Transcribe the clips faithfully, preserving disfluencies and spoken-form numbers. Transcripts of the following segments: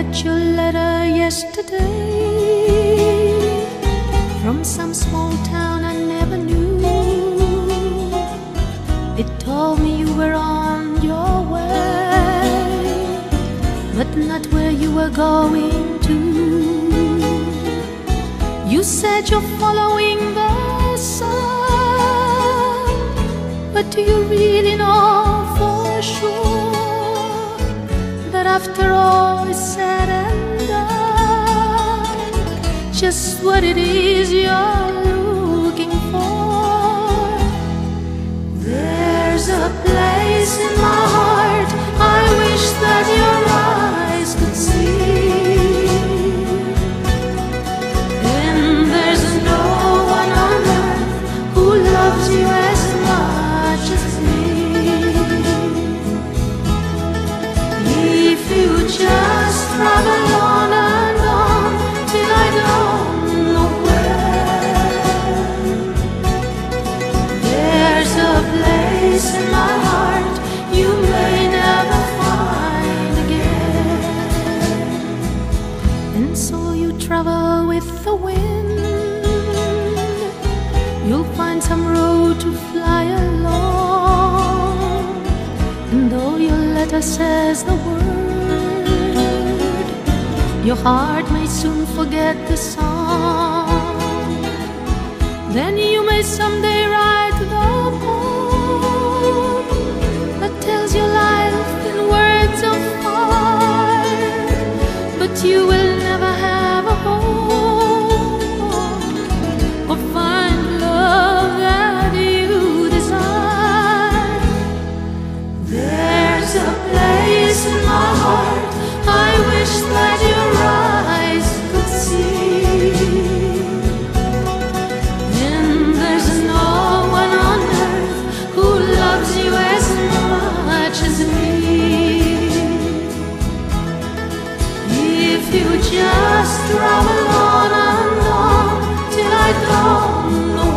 get your letter yesterday from some small town I never knew. It told me you were on your way, but not where you were going to. You said you're following the sun, but do you really know for sure that after all is said and done, just what it is you're looking for? There's a place in my heart I wish that your eyes could see, and there's no one on earth who loves you as much as me. If you just travel on and on till I don't know where, there's a place in my heart you may never find again. And so you travel with the wind, you'll find some road to fly along, and though your letter says the word, your heart may soon forget the song. Then you may someday write the poem that tells your life in words of fire, but you will never have a home or find love that you desire. There's a place in my heart I wish that your eyes could see, and there's no one on earth who loves you as much as me. If you just travel on and on till I don't know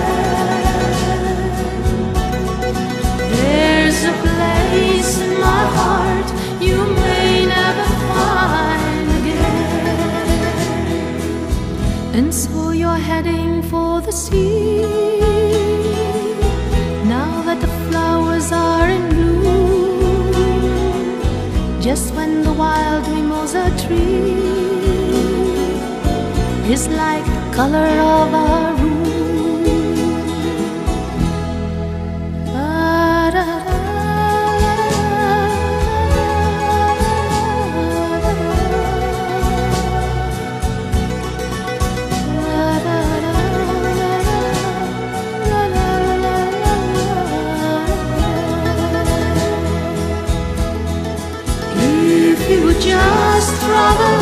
where, there's a place in my heart you may never find again. And so you're heading for the sea, now that the flowers are in bloom, just when the wild mimosa tree is like the color of a room. If you just travel